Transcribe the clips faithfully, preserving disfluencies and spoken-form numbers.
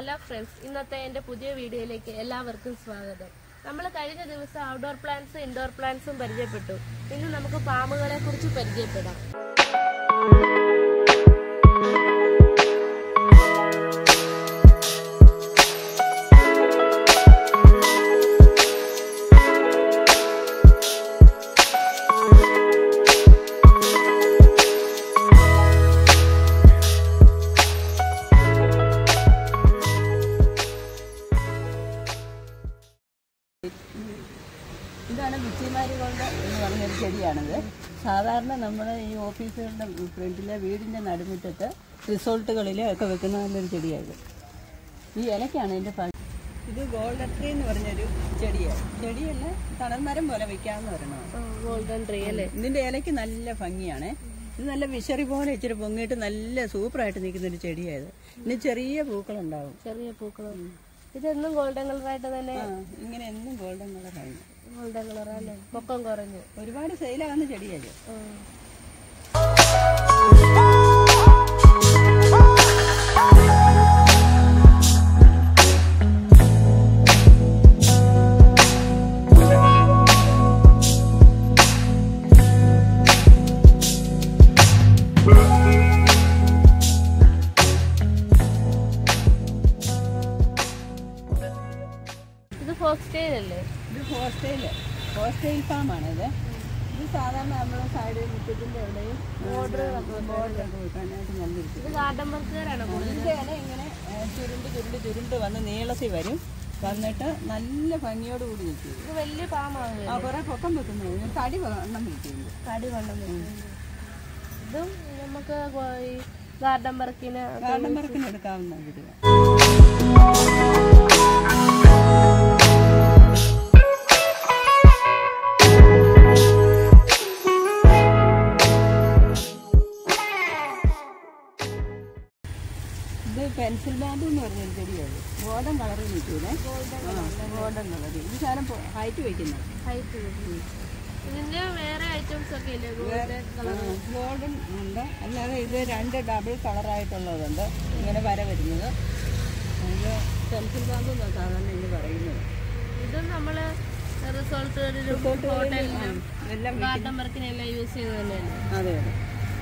Hello friends, ഇന്നത്തെ എൻ്റെ പുതിയ വീഡിയോയിലേക്ക് എല്ലാവർക്കും സ്വാഗതം. നമ്മൾ കഴിഞ്ഞ ദിവസം ഔട്ട്ഡോർ പ്ലാന്റ്സ് ഇൻഡോർ പ്ലാന്റ്സും പരിചയപ്പെട്ടു. ഇന്ന് നമുക്ക് പാമ്പുകളെ കുറിച്ച് പരിചയപ്പെടാം. ഇതാണ് വിച്ചിമാരികളുടെ എന്ന് പറഞ്ഞൊരു ചെടിയാണിത്. സാധാരണ നമ്മൾ ഈ ഓഫീസുകളുടെ ഫ്രണ്ടിലെ വീടിൻ്റെ നടുമുറ്റത്ത് റിസോർട്ടുകളിൽ ഒക്കെ വെക്കുന്ന നല്ലൊരു ചെടിയായത്. ഈ ഇലയ്ക്കാണ് ഇതിൻ്റെ പഴം. ഇത് ഗോൾഡൻ ട്രീ എന്ന് പറഞ്ഞൊരു ചെടിയാണ്. ചെടിയല്ല, തണൽമരം പോലെ വയ്ക്കാമെന്ന് പറയണം. ഗോൾഡൻ ട്രീ അല്ലേ? ഇതിൻ്റെ ഇലയ്ക്ക് നല്ല ഭംഗിയാണ്. ഇത് നല്ല വിശറി പോലെ ഇച്ചിരി പൊങ്ങിയിട്ട് നല്ല സൂപ്പറായിട്ട് നിൽക്കുന്നൊരു ചെടിയായത്. ഇനി ചെറിയ പൂക്കളുണ്ടാവും. ചെറിയ പൂക്കൾ. ഇതെന്നും ഗോൾഡൻ കളറായിട്ട് തന്നെ ഇങ്ങനെ എന്നും ഗോൾഡൻ കളറായി. ഗോൾഡൻ കളറല്ലേ? പൊക്കം കുറഞ്ഞു. ഒരുപാട് സെയിലാകുന്ന ചെടിയായത്. ഇത് ഹോസ്റ്റൈലല്ലേ? ഇത് ഹോസ്റ്റൈല് ഹോസ്റ്റൈൽ ഫാമാണ്. ഇത് ഇത് സാധാരണ നമ്മുടെ സൈഡ് മുറ്റത്തിൻ്റെ എവിടെയും ബോർഡറൊക്കെ വെക്കാനായിട്ട് നല്ലിരിക്കും. ഇത് ഗാർഡൻ വർക്കുകാരാണ് കൂടുതൽ. ഇതിൻ്റെ ഇങ്ങനെ ചുരുണ്ട് ചുരുണ്ട് ചുരുണ്ട് വന്ന് നീളത്തിൽ വരും. വന്നിട്ട് നല്ല ഭംഗിയോട് കൂടി നിൽക്കും. ഇത് വലിയ പാമ്പാണ്. ആ കുറേ പൊക്കം വെക്കുന്നത് തടി വണ്ണം വിളിക്കുന്നത്. തടി വണ്ണം വെക്കുന്നത്. ഇതും നമുക്ക് ഈ ഗാർഡൻ വർക്കിന് ഗാർഡൻ വർക്കിന് എടുക്കാവുന്ന വീടുകൾ. ഇത് പെൻസിൽ ബാമ്പു എന്ന് പറഞ്ഞൊരു ചെടിയാണ്. ഗോൾഡൻ കളറിൽ നിൽക്കൂലേ? Golden colour. ഇത് സാധനം ഹൈറ്റ് വയ്ക്കുന്നത്. ഹൈറ്റ് ഇതിന്റെ വേറെ ഐറ്റംസ് ഒക്കെ ഇല്ലേ? Golden colour. ഗോൾഡൻ ഉണ്ട്. അല്ലാതെ ഇത് രണ്ട് ഡബിൾ കളറായിട്ടുള്ളതുണ്ട്. ഇങ്ങനെ വര വരുന്നത്. ഇത് പെൻസിൽ ബാമ്പു എന്നാണ് സാധാരണ ഇത് പറയുന്നത്. ഇതും നമ്മള് റിസോർട്ടുകളിലും ഹോട്ടലിലും എല്ലാം ഗാർഡൻ വർക്കിനെല്ലാം യൂസ് ചെയ്ത് തന്നെയല്ലേ? അതെ അതെ.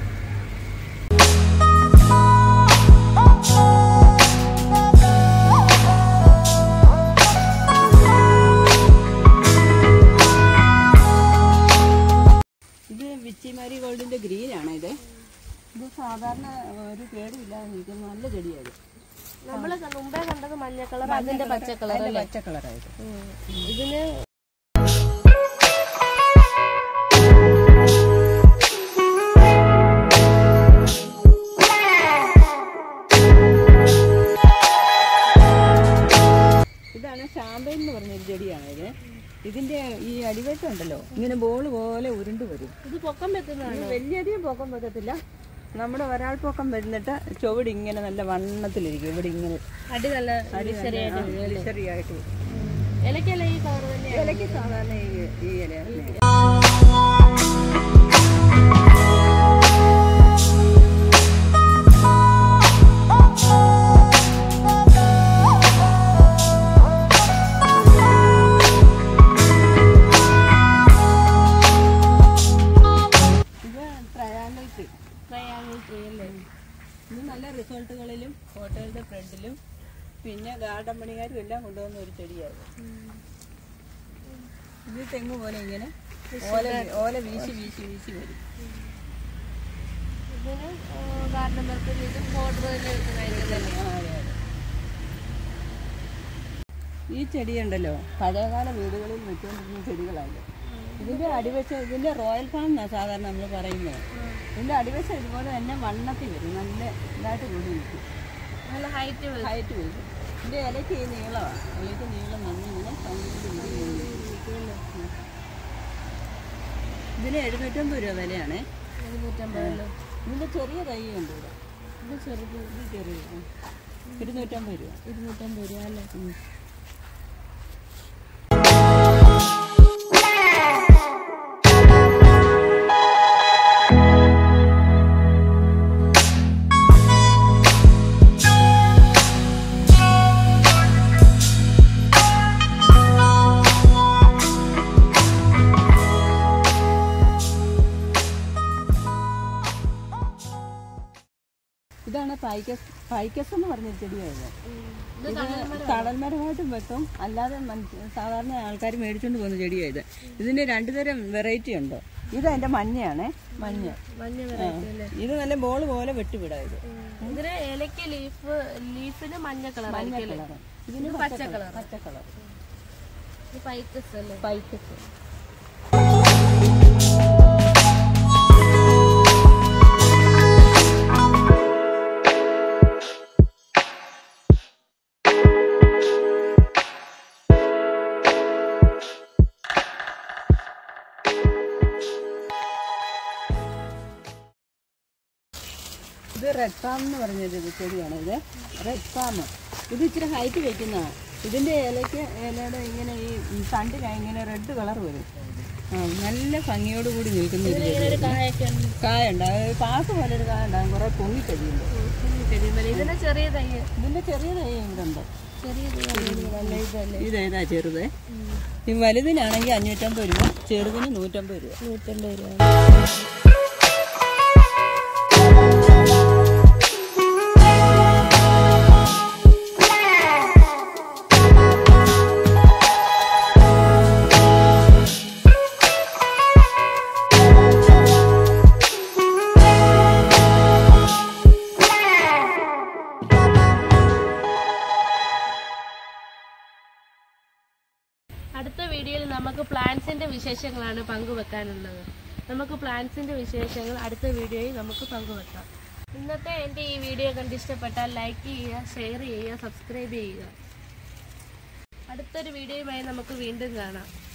ഇത് വിച്ചിമാരി ഗോൾഡിൻ്റെ ഗ്രീനാണ്. ഇത് ഇത് സാധാരണ ഒരു കേടുമില്ലാതെ നിൽക്കുന്ന നല്ല ചെടിയാണ്. നമ്മൾ മുമ്പേ കണ്ടത് മഞ്ഞ കളർ, അതിന്റെ പച്ച കളർ. പച്ച കളറായിട്ട് ഇതിന് ഇതാണ് ഷാമ്പയിൻ എന്ന് പറഞ്ഞൊരു ചെടിയാണ്. ഇത് ഇതിന്റെ ഈ അടിവെട്ടുണ്ടല്ലോ, ഇങ്ങനെ ബോൾ പോലെ ഉരുണ്ട് വരും. ഇത് പൊക്കം വെക്കുന്നതാണ്. വലിയധികം പൊക്കം വെക്കത്തില്ല. നമ്മുടെ ഒരാൾ പൊക്കം വരുന്നിട്ട് ചുവട് ഇങ്ങനെ നല്ല വണ്ണത്തിലിരിക്കും. ഇവിടെ ഇങ്ങനെ അടി നല്ല ചെറിയായിട്ട്. ഇലക്കല്ല ഈ കളർ തന്നെ. ഇലയ്ക്ക് സാധാരണ ഈ ഇലയാണ്. ഇത് നല്ല റിസോർട്ടുകളിലും ഹോട്ടലിൻ്റെ ഫ്രണ്ടിലും പിന്നെ ഗാർഡൻ പണിക്കാരും എല്ലാം കൊണ്ടുവന്ന ഒരു ചെടിയായിരുന്നു. ഇത് തെങ്ങ് പോലെ ഇങ്ങനെ ഓല ഓല വീശി വീശി വീശി വരും. ഇതിന് ഗാർഡൻ വർക്കിൽ ഈ ചെടിയുണ്ടല്ലോ പഴയകാല വീടുകളിൽ വെച്ചുകൊണ്ടിരുന്ന ചെടികളാണ്. ഇതിൻ്റെ അടിവശം ഇതിൻ്റെ റോയൽ ഫാം എന്നാണ് സാധാരണ നമ്മൾ പറയുന്നത്. ഇതിൻ്റെ അടിവശം ഇതുപോലെ തന്നെ വണ്ണത്തിൽ വരും. നല്ല ഇതായിട്ട് കൂടി നിൽക്കും. നല്ല ഹൈറ്റ് ഹൈറ്റ് വരും. ഇതിൻ്റെ ഇലയ്ക്ക് ഈ നീളമാണ്. ഇലയ്ക്ക് നീളം വന്ന് ഇങ്ങനെ ഇതിന് എഴുന്നൂറ്റമ്പത് രൂപ വിലയാണ്. എഴുന്നൂറ്റമ്പത്. ഇതിൻ്റെ ചെറിയ തൈ ഉണ്ട് ഇവിടെ. ഇത് ചെറുത്. ഇത് ചെറിയ ഇരുന്നൂറ്റമ്പത് രൂപ. ഇരുന്നൂറ്റമ്പത് രൂപ അല്ലേ? ഇതാണ് പൈക്കസ് പൈക്കസ് എന്ന് പറഞ്ഞൊരു ചെടിയായത്. ഇത് തടൽമരമായിട്ടും വെക്കും, അല്ലാതെ സാധാരണ ആൾക്കാർ മേടിച്ചുകൊണ്ട് പോകുന്ന ചെടിയായത്. ഇതിന് രണ്ടു തരം വെറൈറ്റി ഉണ്ട്. ഇത് അതിന്റെ മഞ്ഞയാണ്, മഞ്ഞ ഇത് നല്ല ബോൾ പോലെ വെട്ടുവിടാ. ഇത് ഇതിന് ഇലയ്ക്ക് ലീഫ് ലീഫിന് മഞ്ഞ കളർ, മഞ്ഞ കളർ, ഇതിന് പച്ച കളർ. പച്ച കളർ പൈക്കസ് അല്ലേ? പൈക്കസ്. ഇത് റെഡ് പാം എന്ന് പറഞ്ഞൊരു ചെടിയാണ്. ഇത് റെഡ് പാം. ഇത് ഇച്ചിരി ഹൈറ്റ് വെക്കുന്നതാണ്. ഇതിൻ്റെ ഇലയ്ക്ക് ഇലയുടെ ഇങ്ങനെ ഈ തണ്ടിനായി ഇങ്ങനെ റെഡ് കളർ വരും. ആ നല്ല ഭംഗിയോടുകൂടി നിൽക്കുന്ന ഒരു ചെടി. കായ ഉണ്ടാകും, പാസ് പോലെ ഒരു കായ ഉണ്ടാകും, കുറേ പൊങ്ങിക്കഴിയുമ്പോൾ. ഇതിന്റെ ചെറിയ തൈ ഇതിൻ്റെ ചെറിയ തൈ ഇവിടെ ഉണ്ട്. ചെറിയ ഇതേതാ ചെറുത്? ഈ വലുതിനാണെങ്കിൽ അഞ്ഞൂറ്റമ്പത് രൂപ, ചെറുതിന് നൂറ്റമ്പത് രൂപ. നൂറ്റമ്പത് രൂപ. അടുത്ത വീഡിയോയിൽ നമുക്ക് പ്ലാന്റ്സിന്റെ വിശേഷങ്ങളാണ് പങ്കുവെക്കാനുള്ളത്. നമുക്ക് പ്ലാന്റ്സിന്റെ വിശേഷങ്ങൾ അടുത്ത വീഡിയോയിൽ നമുക്ക് പങ്കുവെക്കാം. ഇന്നത്തെ എൻ്റെ ഈ വീഡിയോ കണ്ട് ഇഷ്ടപ്പെട്ടാൽ ലൈക്ക് ചെയ്യുക, ഷെയർ ചെയ്യുക, സബ്സ്ക്രൈബ് ചെയ്യുക. അടുത്തൊരു വീഡിയോയുമായി നമുക്ക് വീണ്ടും കാണാം.